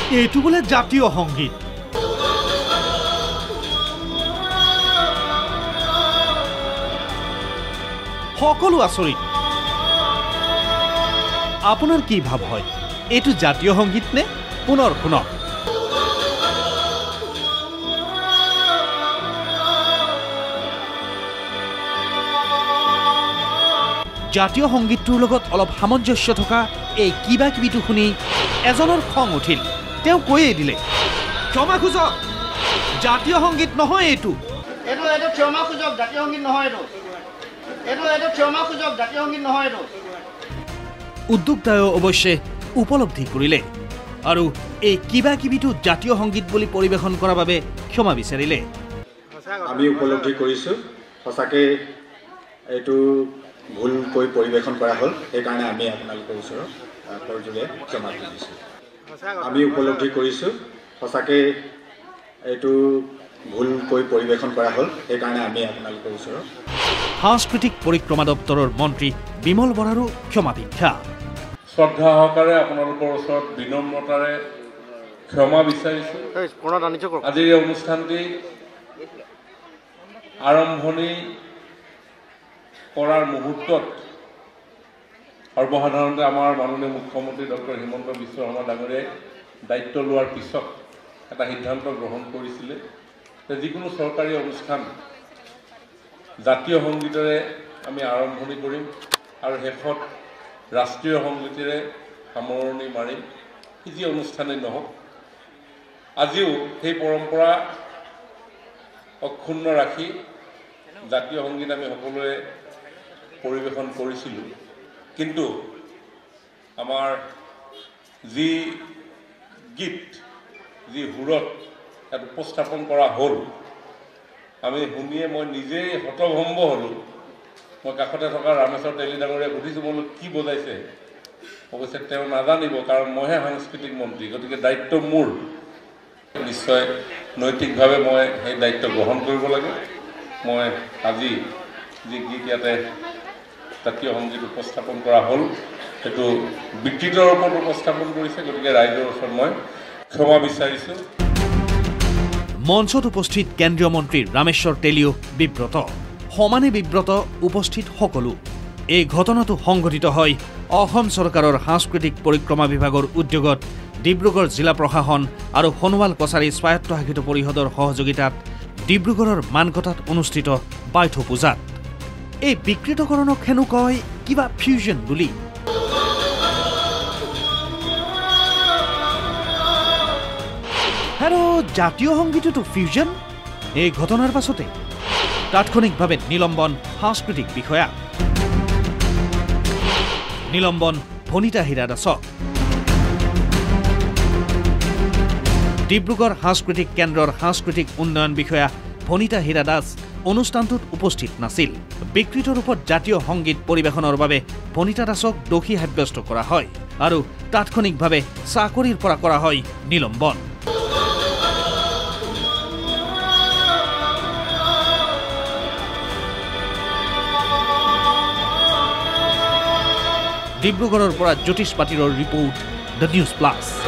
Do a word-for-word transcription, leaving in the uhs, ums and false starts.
এইটো বোলে জাতীয় সংগীত। সকলো আচৰিত। আপোনাৰ কি ভাৱ হয়, এইটো জাতীয় সংগীত নে? পুনৰ শুনক। জাতীয় সংগীতটোৰ লগত অলপ সামঞ্জস্য থকা এই কিবা কিবিটো শুনি এজনৰ খং উঠিল। তেওঁ কৈয়ে দিলে, ক্ষমা খোজক, জাতীয় সংগীত নহয় এইটো। এইটো এইটো ক্ষমা খোজক, জাতীয় সংগীত নহয় এইটো। এইটো এইটো ক্ষমা খোজক, জাতীয় সংগীত নহয় এইটো। উদ্যোক্তায়ো অৱশ্যে উপলব্ধি কৰিলে আৰু এই কিবা কিবিটো জাতীয় সংগীত বুলি পৰিৱেশন কৰাৰ বাবে ক্ষমা বিচাৰিলে। আমি উপলব্ধি কৰিছোঁ সঁচাকৈ এইটো ভুলকৈ পৰিৱেশন কৰা হ'ল, সেইকাৰণে আমি আপোনালোকৰ ওচৰত কৰযোগে ক্ষমা খুজিছোঁ। আমি উপলব্ধি কৰিছোঁ সঁচাকৈ এইটো ভুলকৈ পৰিৱেশন কৰা হ'ল, সেইকাৰণে আমি আপোনালোকৰ ওচৰত। সাংস্কৃতিক পৰিক্ৰমা দপ্তৰৰ মন্ত্ৰী বিমল বৰাৰো ক্ষমা ভিক্ষা। শ্ৰদ্ধা সহকাৰে আপোনালোকৰ ওচৰত বিনম্ৰতাৰে ক্ষমা বিচাৰিছোঁ। আজিৰ এই অনুষ্ঠানটি আৰম্ভণি কৰাৰ মুহূৰ্তত সৰ্বসাধাৰণতে আমাৰ মাননীয় মুখ্যমন্ত্ৰী ডক্টৰ হিমন্ত বিশ্ব শৰ্মা ডাঙৰীয়াই দায়িত্ব লোৱাৰ পিছত এটা সিদ্ধান্ত গ্ৰহণ কৰিছিলে যে যিকোনো চৰকাৰী অনুষ্ঠান জাতীয় সংগীতেৰে আমি আৰম্ভণি কৰিম আৰু শেষত ৰাষ্ট্ৰীয় সংগীতেৰে সামৰণি মাৰিম। যি অনুষ্ঠানেই নহওক, আজিও সেই পৰম্পৰা অক্ষুণ্ণ ৰাখি জাতীয় সংগীত আমি সকলোৱে পৰিৱেশন কৰিছিলোঁ। কিন্তু আমাৰ যি গীত, যি সুৰত ইয়াত উপস্থাপন কৰা হ'ল, আমি শুনিয়ে মই নিজেই হতভম্ব হ'লোঁ। মই কাষতে থকা ৰামেশ্বৰ তেলী ডাঙৰীয়াক সুধিছোঁ, বোলো কি বজাইছে? অৱশ্যে তেওঁ নাজানিব, কাৰণ মইহে সাংস্কৃতিক মন্ত্ৰী, গতিকে দায়িত্ব মোৰ। নিশ্চয় নৈতিকভাৱে মই সেই দায়িত্ব গ্ৰহণ কৰিব লাগে। মই আজি যি গীত ইয়াতে জাতীয় সংগীত উপস্থাপন কৰা হ'ল, সেইটো বিকৃতৰ ওপৰত উপস্থাপন কৰিছে, গতিকে ৰাইজৰ ওচৰত মই ক্ষমা বিচাৰিছোঁ। মঞ্চত উপস্থিত কেন্দ্ৰীয় মন্ত্ৰী ৰামেশ্বৰ তেলীও বিব্ৰত, সমানে বিব্ৰত উপস্থিত সকলো। এই ঘটনাটো সংঘটিত হয় অসম চৰকাৰৰ সাংস্কৃতিক পৰিক্ৰমা বিভাগৰ উদ্যোগত ডিব্ৰুগড় জিলা প্ৰশাসন আৰু সোণোৱাল কছাৰী স্বায়ত্তশাসিত পৰিষদৰ সহযোগিতাত ডিব্ৰুগড়ৰ মানকটাত অনুষ্ঠিত বাইথ পূজাত। এই বিকৃতকৰণক হেনো কয় কিবা ফিউজন বুলি। আৰু জাতীয় সংগীততো ফিউজন? এই ঘটনাৰ পাছতে তাৎক্ষণিকভাৱে নিলম্বন সাংস্কৃতিক বিষয়া। নিলম্বন ভনিতা হীৰা দাসক। ডিব্ৰুগড় সাংস্কৃতিক কেন্দ্ৰৰ সাংস্কৃতিক উন্নয়ন বিষয়া ভনিতা হীৰা দাস অনুষ্ঠানটোত উপস্থিত নাছিল। বিকৃত ৰূপত জাতীয় সংগীত পৰিৱেশনৰ বাবে ভনিতা দাসক দোষী সাব্যস্ত কৰা হয় আৰু তাৎক্ষণিকভাৱে চাকৰিৰ পৰা কৰা হয় নিলম্বন। ডিব্ৰুগড়ৰ পৰা জ্যোতিষ পাতিৰৰ ৰিপৰ্ট, দ্য নিউজ প্লাছ।